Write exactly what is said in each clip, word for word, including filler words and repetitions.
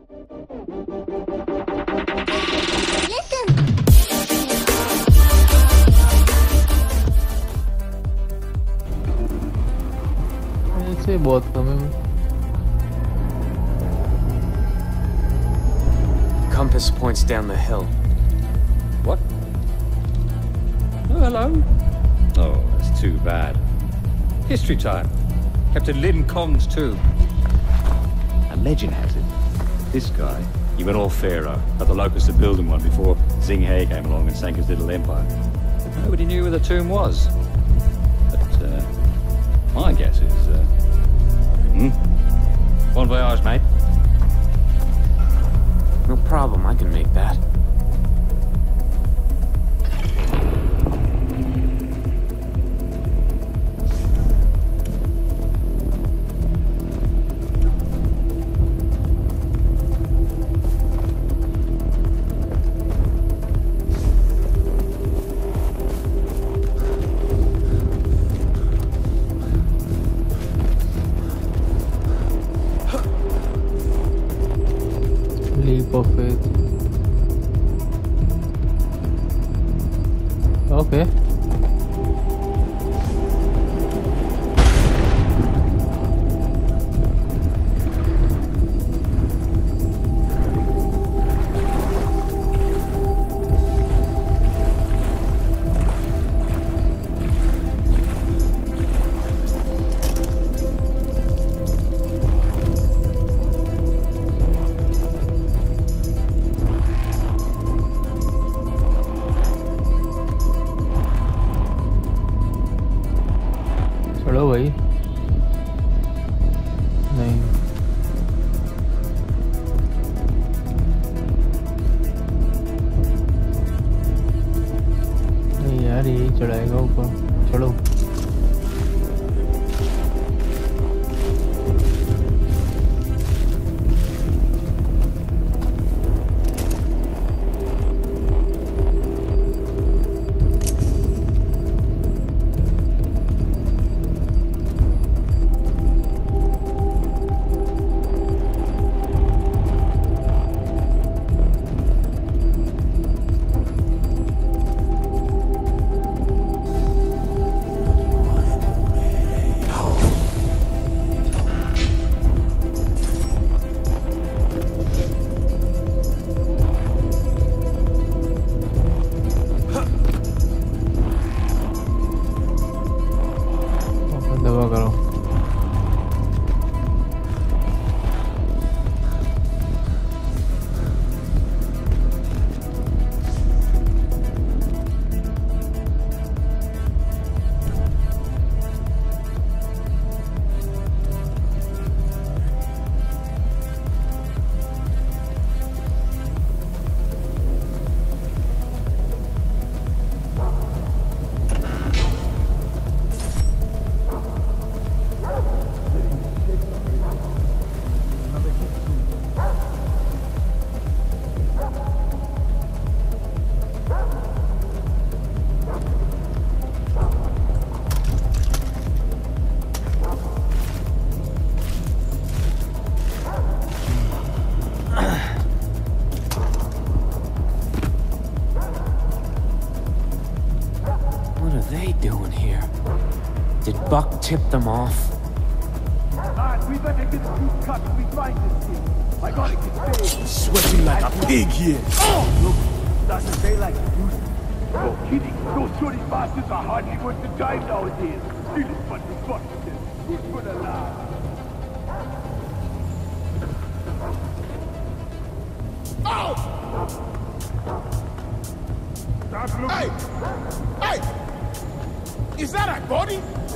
ऐसे बहुत कम है। Compass points down the hill. What? Oh, hello. Oh, that's too bad. History time. Captain Lynn Cons, too. A legend has it. This guy, he went all pharaoh, but the locusts are building one before Zing He came along and sank his little empire. Nobody knew where the tomb was. But, uh, my guess is, uh... Hmm? Bon voyage, mate. No problem, I can make that. Leap of faith. Okay. चलो भाई नहीं नहीं यार यही चढ़ाएगा ऊपर चलो दबा करो Doing here? Did Buck tip them off? Alright, we better get the food cut when we find this thing. I gotta get paid. Sweating like a pig here. Oh! Look, doesn't pay like it used to. No kidding. Those shorty bastards are hardly worth the time nowadays. Still is fun to fuck with them. Who's gonna lie? Oh! Stop looking. Hey! Hey! Is that a body?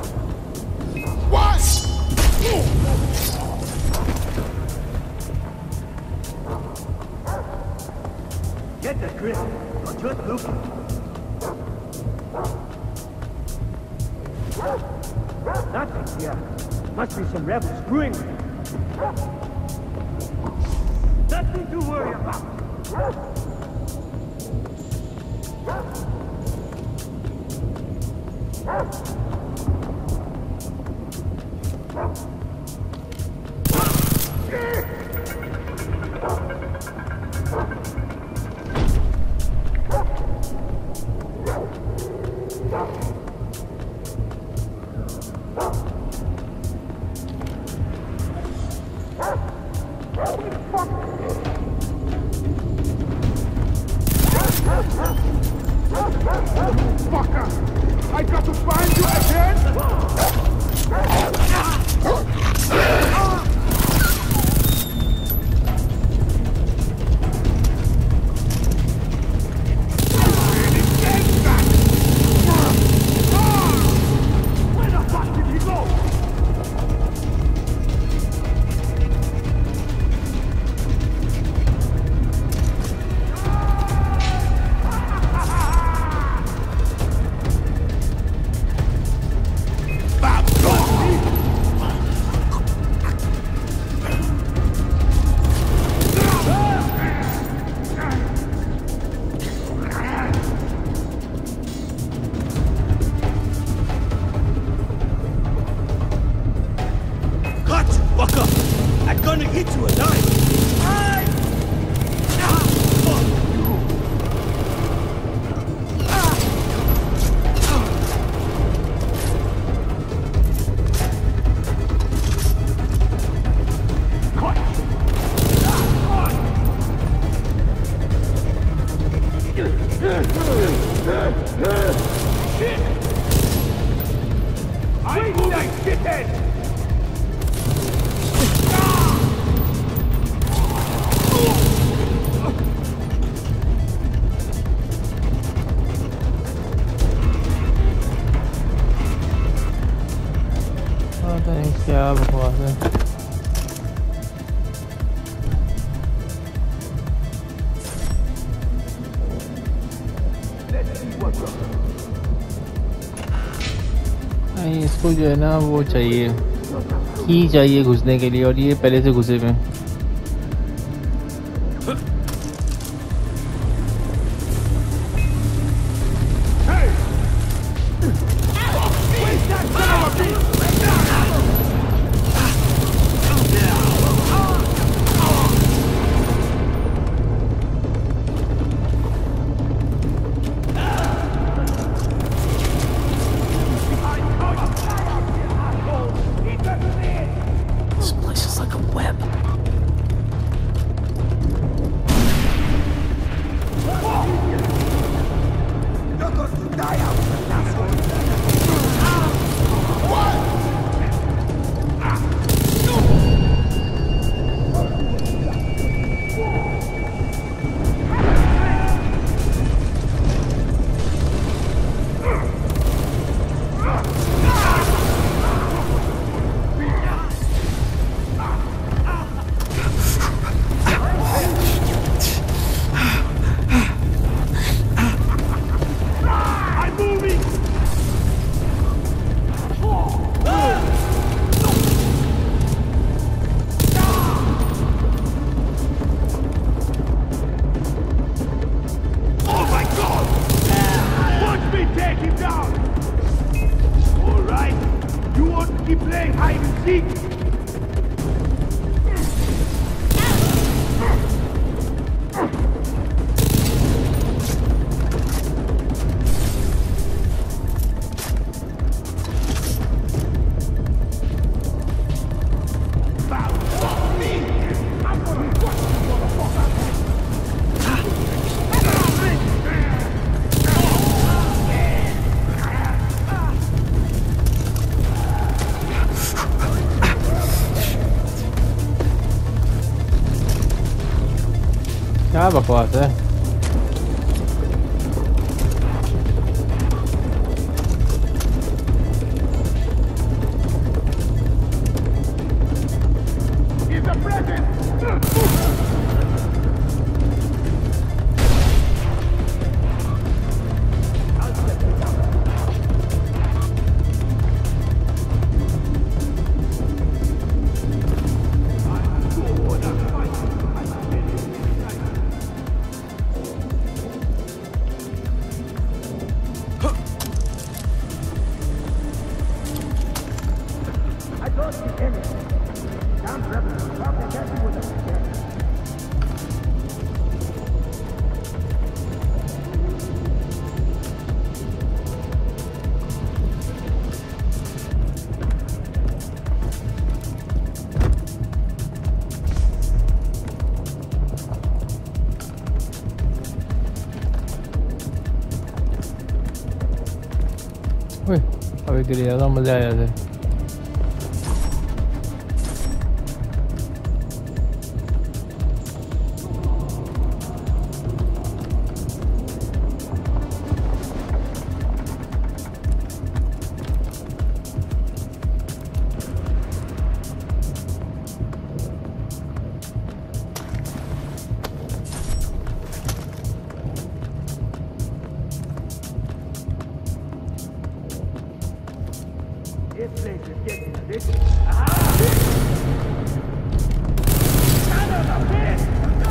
What? Get the grip. Not just looking. Nothing here. Must be some rebels screwing with him. Nothing to worry about. Fucker! I got to find you again! Where the fuck did he go? I'm moving, shithead! पता नहीं क्या बकवास है। नहीं, इसको जो है ना वो चाहिए, की चाहिए घुसने के लिए, और ये पहले से घुसे हुए हैं। This place is like a web. Keep playing hide and seek! क्या बकवास है। पे गिर जाएगा, मजा आया था। This place is getting vicious. Aha! Son of a bitch!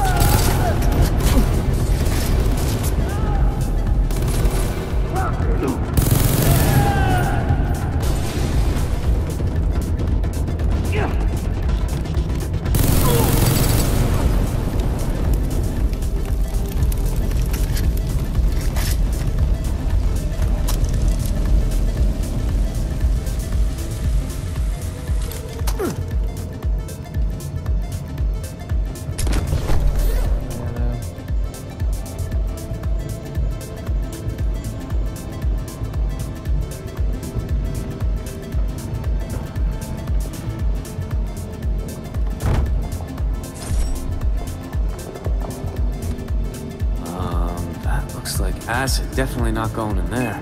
Acid, definitely not going in there.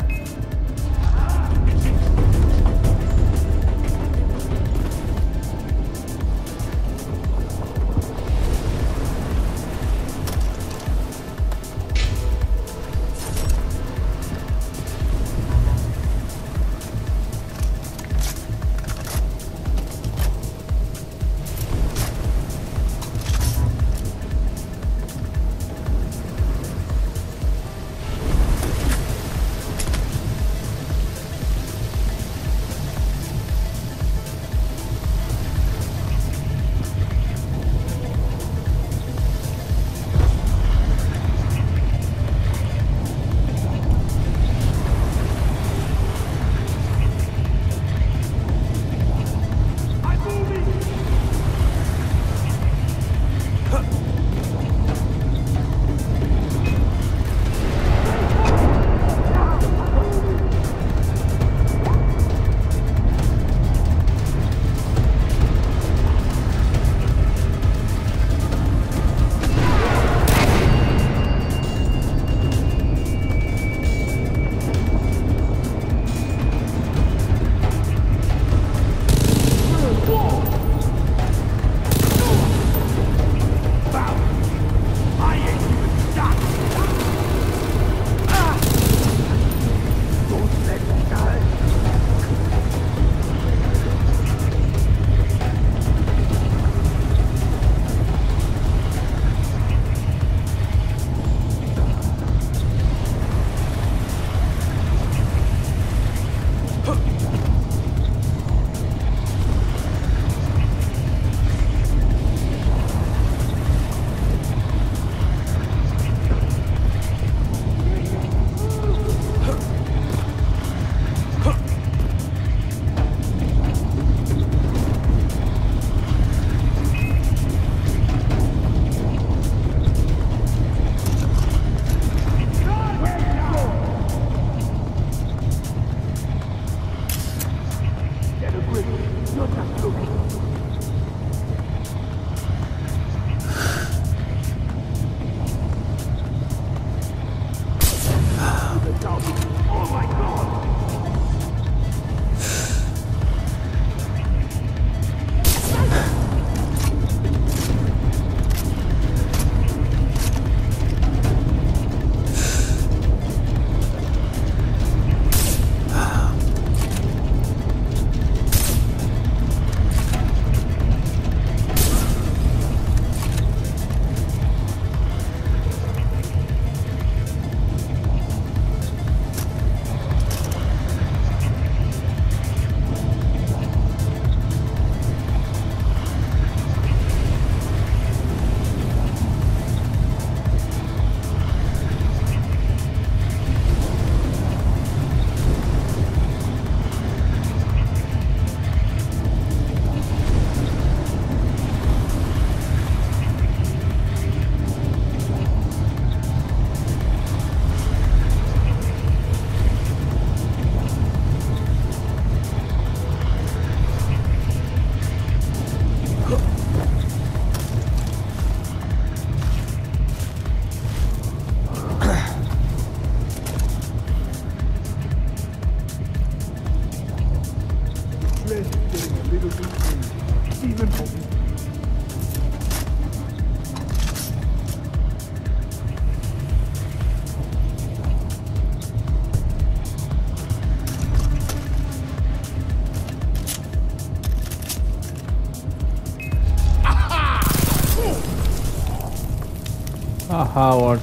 Aha, what?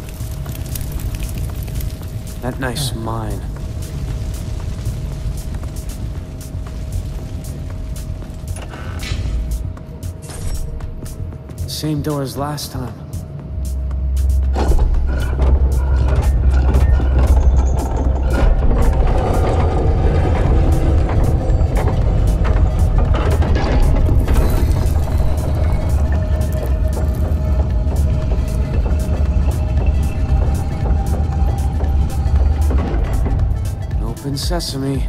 That nice mine. Same door as last time. Open sesame.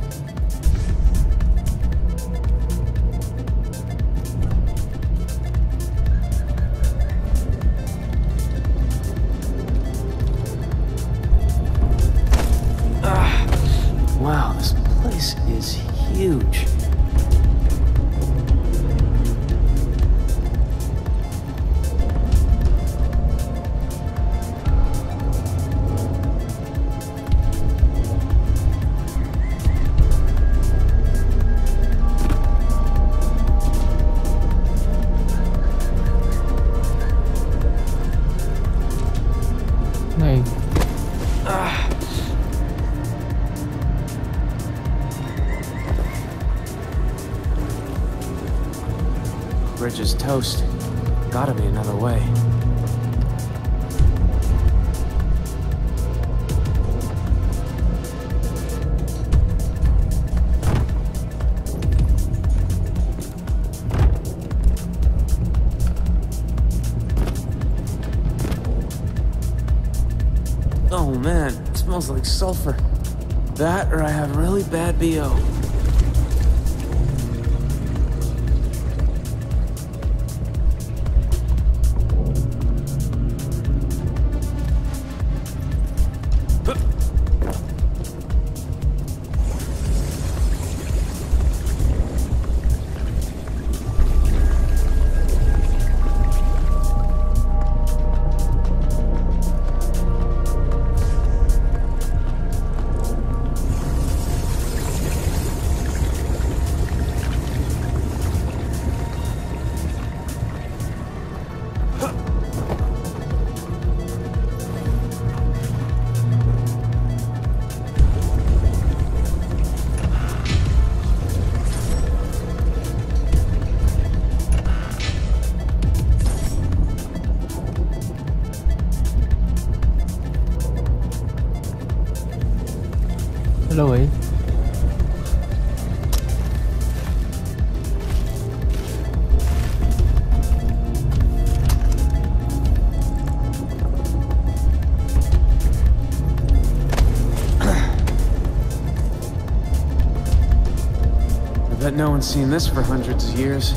Wow, this place is huge. Nice. Bridge is toast. Gotta be another way. Oh man, it smells like sulfur. That or I have really bad B O. Hello, eh? I bet no one's seen this for hundreds of years.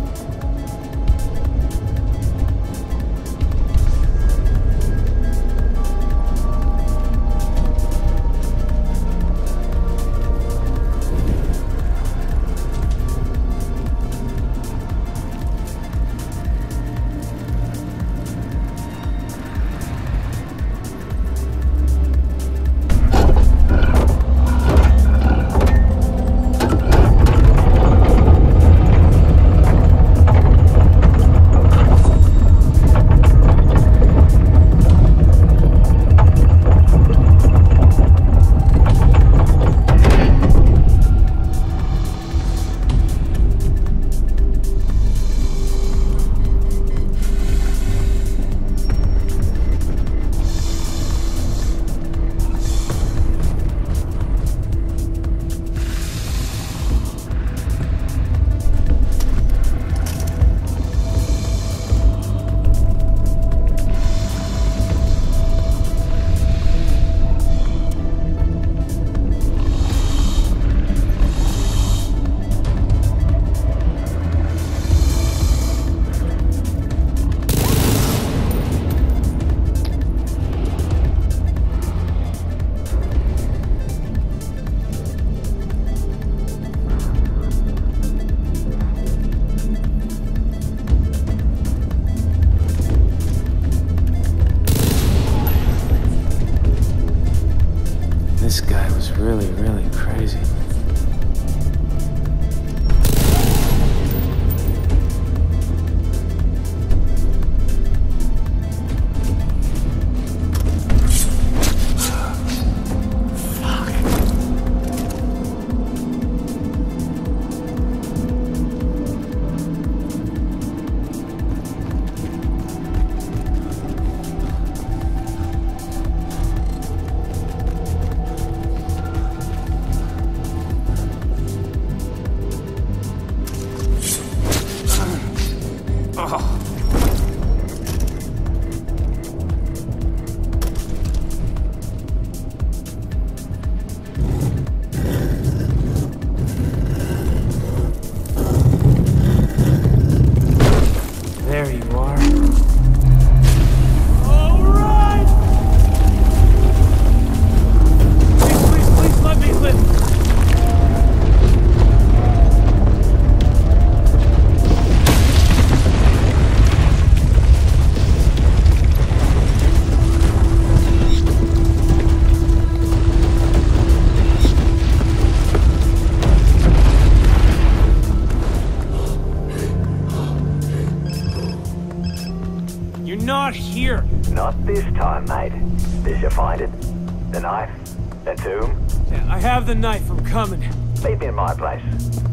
This guy was really, really crazy. You're not here. Not this time, mate. Did you find it? The knife? The tomb? Yeah, I have the knife. I'm coming. Meet me in my place.